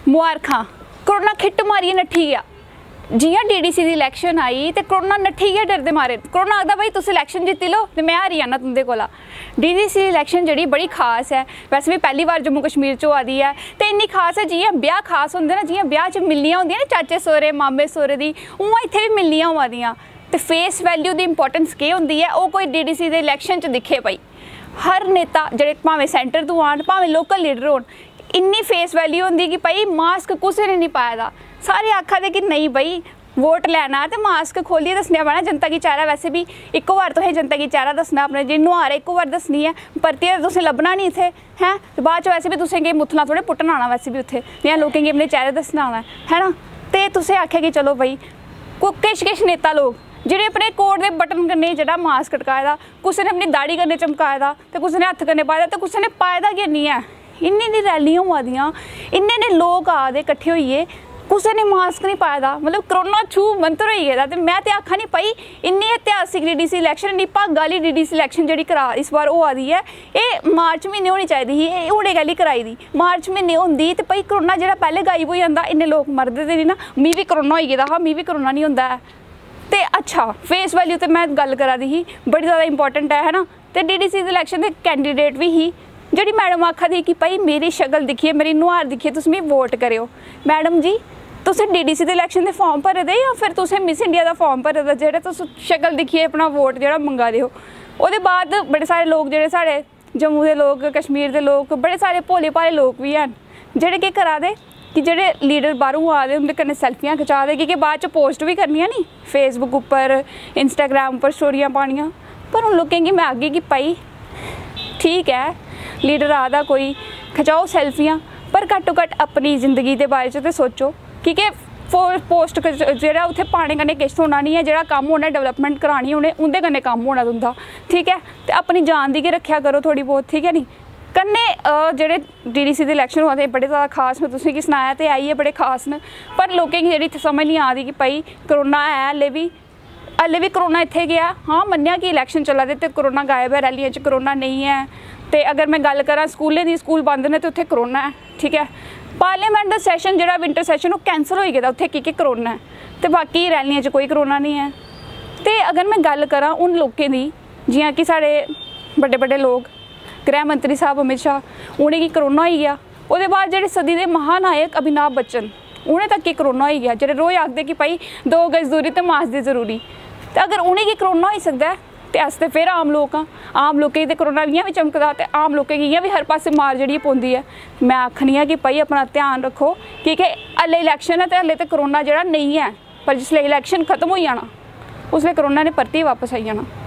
मुबारखां। Corona खिट मारिए नट्ठी गया। जियां डीडीसी दी इलैक्शन आई तो करोना नट्ठी गया डर दे मारे। करोना आखदा भाई तुस इलैक्शन जित्ती लो तो मैं हारी जाना तुंदे कोला। डीडीसी इलैक्शन जी बड़ी खास है, वैसे भी पहली बार जम्मू कश्मीर च होआ दी है तो इन्नी खास है। जियां ब्याह खास होंदे ना, जियां ब्याह च मिलनियां होंदियां ना चाचे सोरे मामे सोरे दी, उआं इत्थे भी मिलनियां होआ दियां। तो फेस वैल्यू दी इंपॉर्टेंस केह् होंदी है ओह् कोई डीडीसी दे इलैक्शन च दिखे भाई। हर नेता जेह्ड़े भावें सेंटर तो आन भावें लोकल लीडर होन, इन्नी फेस वैल्यू होंदी कि भाई मास्क कुसै ने नहीं पाए दा। सारे आखा दे कि नहीं भाई वोट लैना तो मास्क खोलिए दस्सना पैना जनता की चेहरा। वैसे भी इक्को बार तुसें जनता की चेहरा दस्सना, अपने जी नुहार इक्को बार दस्सनी है, परतियै तुसें लब्भना नहीं इत्थे हैं। तो बाद च वैसे भी तुसें केह् मुथला थोड़े पुट्टन आना, वैसे भी उत्थे जां लोकें गी अपने चेहरे दस्सना आना है ना। तो तुसें आखेआ कि चलो भाई किश नेता लोग जेह्ड़े अपने कोट दे बटन कन्नै जेह्ड़ा मास्क टकाए दा, कुसै ने अपनी दाड़ी कन्नै चमकाए दा ते कुसै ने हत्थ कन्नै पाए दा ते कुसै ने पाए दा गै निं है। इन्नी रैलियां होआ दियां, इन्ने लोग आ दे कट्ठे होइए, कुसै ने मास्क नहीं पाए दा। मतलब करोना छू मंतर होई गेदा। ते मैं ते आखा नहीं भाई इन्नी ऐतिहासिक डीडीसी इलैक्शन, इन्नी भग आह्ली डीडीसी इलैक्शन जेह्ड़ी करा इस बार होआ दी है, एह् मार्च म्हीने होनी चाहिदी ही। एह् हुणे कैह्ली कराई दी? मार्च म्हीने होंदी ते भाई करोना जेह्ड़ा पैह्ले गायब होई जंदा, इन्ने लोग मरदे ते नहीं ना। मी बी करोना होई गेदा हा, मी बी करोना नहीं होंदा है। ते अच्छा फेस वैल्यू ते मैं गल करा दी ही, बड़ी ज़्यादा इंपॉर्टेंट है ना। ते डीडीसी इलैक्शन दे कैंडीडेट भी ही जेह्ड़ी मैडम आखा दी कि भाई मेरी शक्ल दिक्खिए, मेरी नुहार दिक्खिए तुस मिगी वोट करेओ। मैडम जी तुसें डीडीसी दे इलैक्शन दे फॉर्म भरे दे या फिर तुसें मिस इंडिया दा फॉर्म भरे दा जेह्ड़ा तुस शक्ल दिक्खिए अपना वोट जेह्ड़ा मंगा दे हो? ओह्दे बाद बड़े सारे लोग जेह्ड़े साढ़े जम्मू दे लोग, कश्मीर दे लोग, बड़े सारे भोले भाले लोग भी हैन जेह्ड़े केह् करा दे कि जेह्ड़े लीडर बाहरों आ दे उंदे कन्नै सेल्फियां खचा दे, क्योंकि बाद च पोस्ट भी करनियां नी फेसबुक उप्पर, इंस्टाग्राम उप्पर स्टोरियां पानियां। पर उन लोकें गी मैं आखगी कि भाई ठीक है लीडर आ दा कोई, खचाओ सेल्फियां, पर घट्टो घट्ट अपनी जिंदगी दे बारे च ते सोचो। क्योंकि पोस्ट जेह्ड़ा उत्थे पाने कन्नै किश होना नहीं है, जेह्ड़ा कम्म होना डेवलपमेंट करानी उ'नें उंदे कन्नै कम्म होना तुंदा, ठीक है। ते अपनी जान दी गै रक्खेआ करो थोड़ी बहुत, ठीक है नी। कन्नै जेह्ड़े डीडीसी दे इलैक्शन होआ दे बड़े ज़्यादा खास, मैं तुसेंगी सनाया ते आइए बड़े खास न। पर लोकें गी जेह्ड़ी इत्थै समझ नहीं आ दी कि भाई करोना है हल्ले भी करोना इत्थे गया। हाँ मन्नेआ कि इलैक्शन चला दे ते करोना गायब है, रैलियें च करोना नहीं है। तो अगर मैं गल करां स्कूलें दी, स्कूल बंद ने तो उत्थे करोना है, ठीक है। पार्लियामेंट दा सैशन जेह्ड़ा विंटर सैशन ओह् कैंसल हो गेदा उत्थे की करोना है, तो बाकी रैलियें च कोई करोना नहीं है। तो अगर मैं गल करां उन लोकें दी जियां कि साढ़े बड़े बड़े लोग, गृह मंत्री साहब अमित शाह, उ'नेंगी करोना होई गया। उसदे बाद जेह्ड़े सदी दे महानायक अभिनव बच्चन, उ'नें तक ही करोना होई गया, जेह्ड़े रोज़ आखदे कि भाई 2 गज दूरी ते मास्क दी जरूरी। तो अगर उ'नेंगी करोना होई सकदा है ते अस ते फिर आम लोग हाँ, आम लोकें गी ते करोना इ'यां बी चमकदा ते आम लोकें गी इ'यां बी हर पासे मार जेह्ड़ी पौंदी है। मैं आखनी आं कि भाई अपना ध्यान रक्खो, क्योंकि हल्ले इलैक्शन है ते हल्ले ते करोना जेह्ड़ा नहीं है, पर जिसलै इलैक्शन खत्म होई जाना उसलै करोना ने परतियै वापस आई जाना।